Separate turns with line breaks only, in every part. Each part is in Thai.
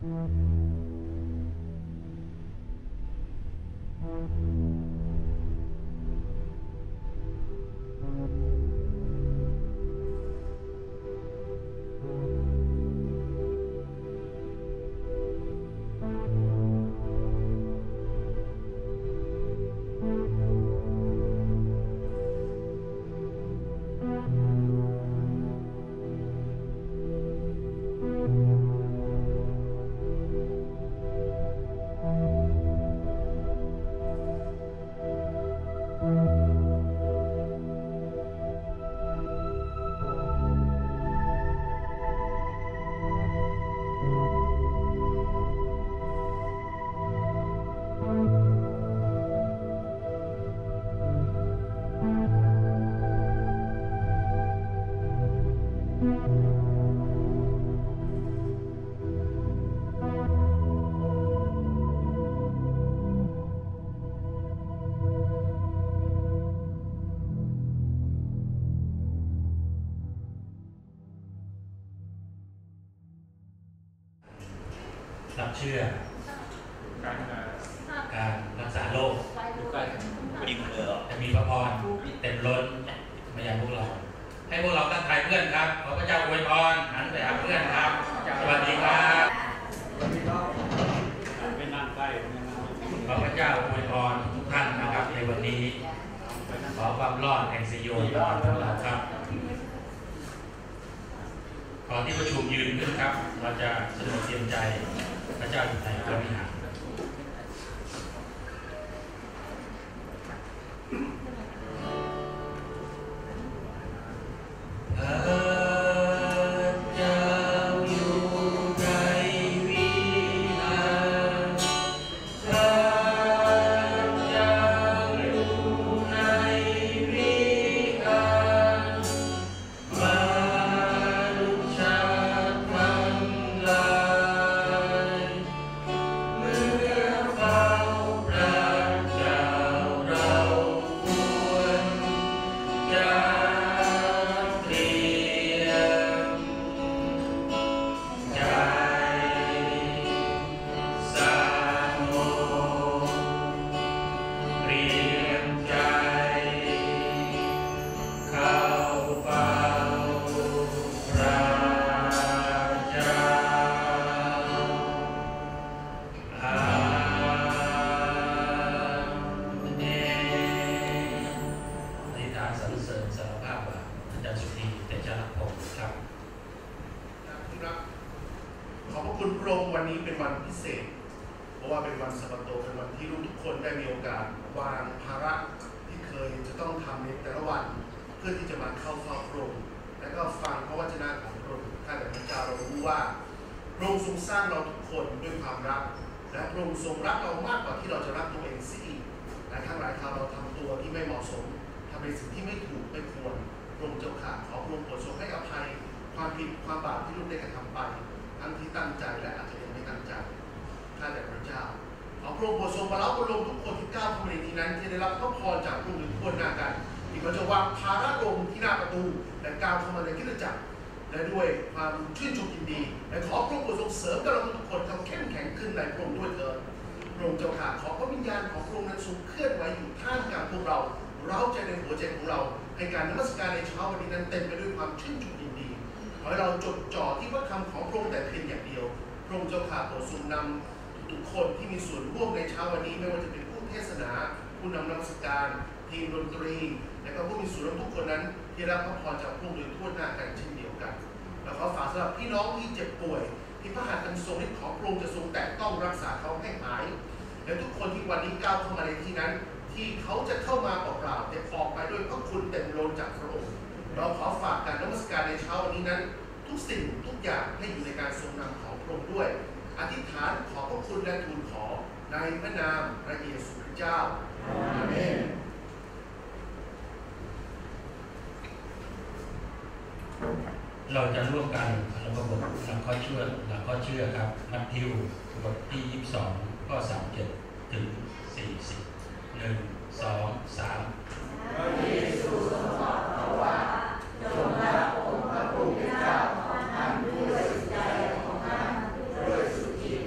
รับเชื่อการรักษาโรคจะมีพระพรเต็มล้นมาอย่างพวกเราให้พวกเราตั้งใจเพื่อนครับขอพระเจ้าอวยพรหันไปหาเพื่อนครับสวัสดีครับขอพระเจ้าอวยพรทุกท่านนะครับในวันนี้ขอความรอดแห่งสิโยนตลอดพวกเราครับขอที่ประชุมยืนขึ้นครับเราจะสนุกเตรียมใจพระเจ้าอยู่ในพระวิหารและด้วยความชื่นชมยินดีและขอพระองค์ทรงเสริมกับเราทุกคนทำเข้มแข็งขึ้นในพระองค์ด้วยเถิดพระองค์เจ้าข้าขอพระวิญญาณของพระองค์นั้นทรงเคลื่อนไหวอยู่ท่ามกลางพวกเราเราใจในหัวใจของเราให้การนมัสการในเช้าวันนี้นั้นเต็มไปด้วยความชื่นชมยินดีขอให้เราจดจ่อที่พระคำของพระองค์แต่เพียงอย่างเดียวพระองค์เจ้าข้าโปรดทรงนำทุกคนที่มีส่วนร่วมในเช้าวันนี้ไม่ว่าจะเป็นผู้เทศนาผู้นำนมัสการทีมดนตรีและก็ผู้มีส่วนร่วมทุกคนนั้นที่รับพระพรจากพระองค์โดยทั่วหน้ากันเช่นเดียวกันและขอฝากสำหรับพี่น้องที่เจ็บป่วยที่พระหัตถ์อันทรงฤทธิ์ของพระองค์จะทรงแตะต้องรักษาเขาให้หายและทุกคนที่วันนี้ก้าวเข้ามาในที่นั้นที่เขาจะเข้ามาเปล่าๆแต่ออกไปด้วยพระคุณเต็มล้นจากพระองค์เราขอฝากการนมัสการในเช้าวันนี้นั้นทุกสิ่งทุกอย่างให้อยู่ในการทรงนำของพระองค์ด้วยอธิษฐานขอพระคุณและทูลขอในพระนามพระเยซูคริสต์เจ้าอาเมนเราจะร่วมกันเราบทหลักข้อเชื่อครับมัทธิวบทที่22ข้อ37ถึง40 1 2 3พระเยซูทรงตรัสว่าจงรักองค์พระผู้เป็นเจ้าของท่านด้วยจิตใจของท่านด้วยสุดจิต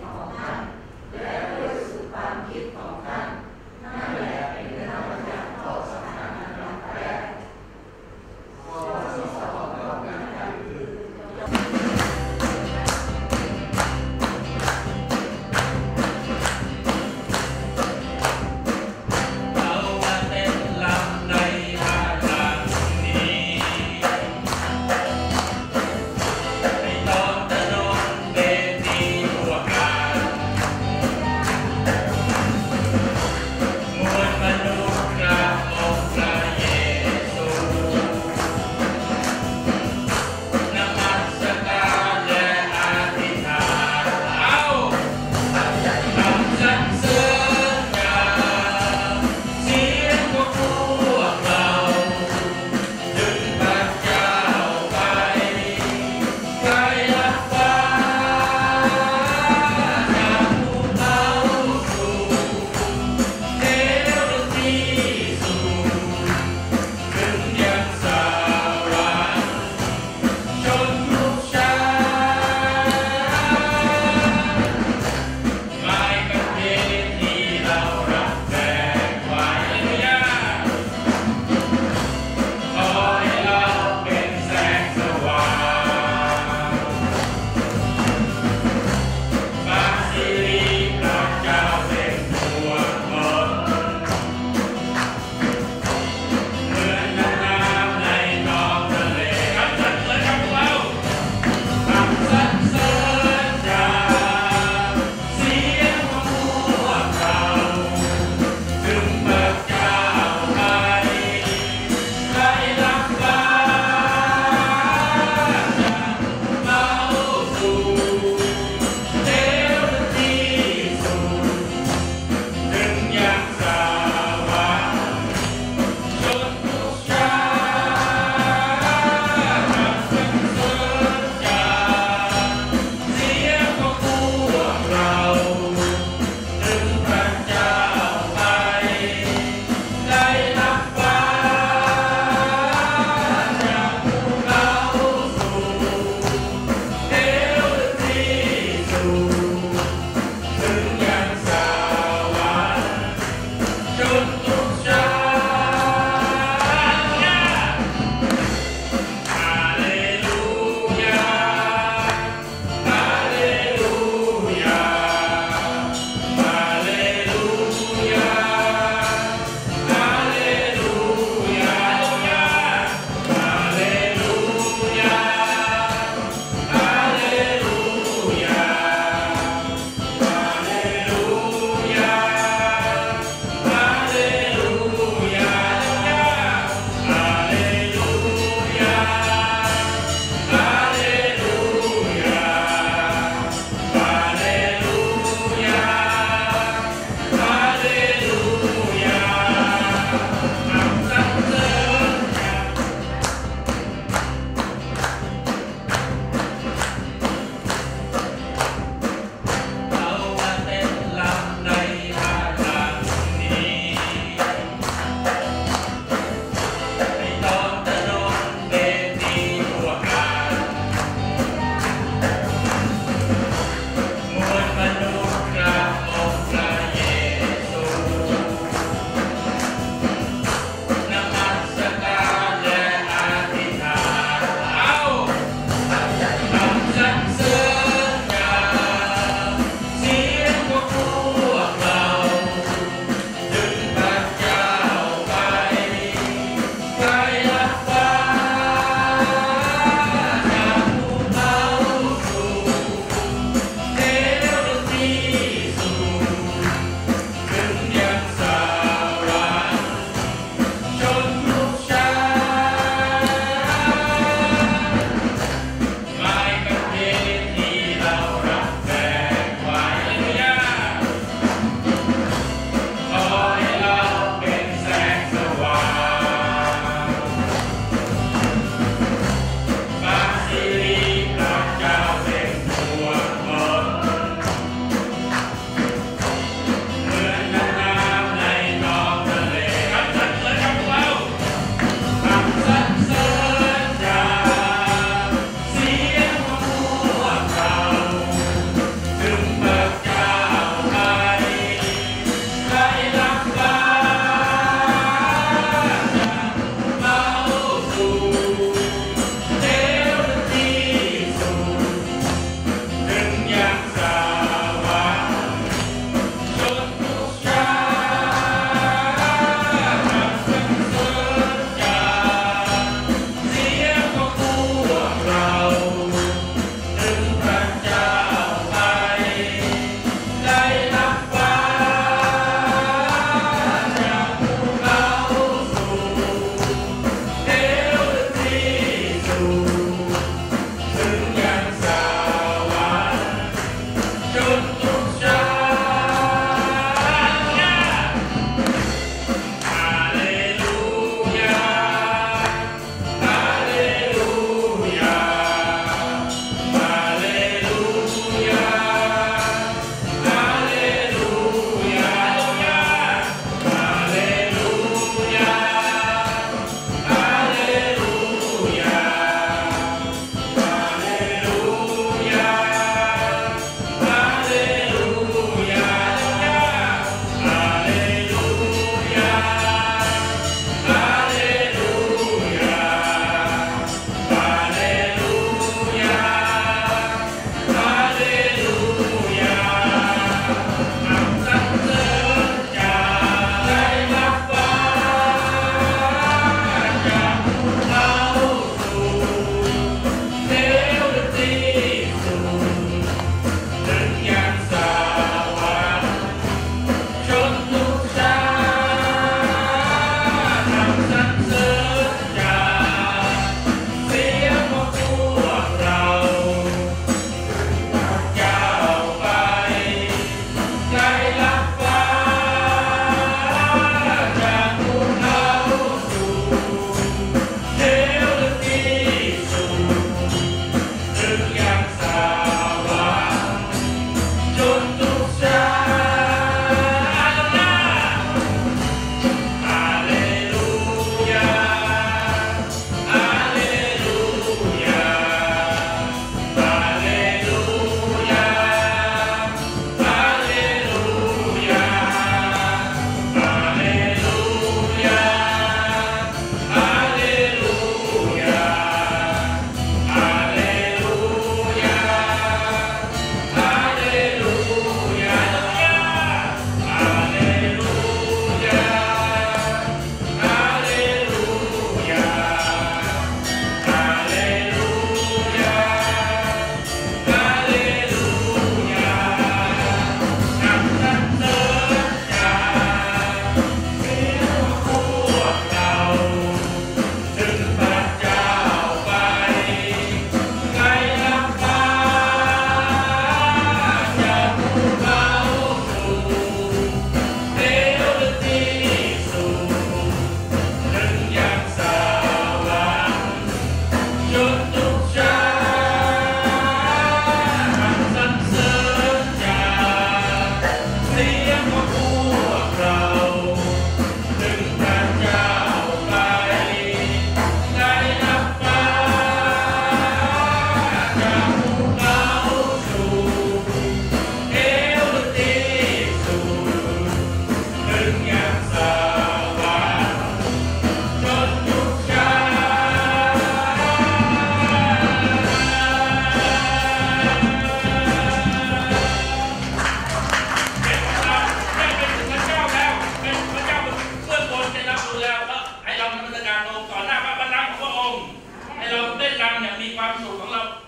นาลงต่อหน้าพระบัลลังก์ของพระองค์ให้เราได้รำอย่างมีความสุขของเรา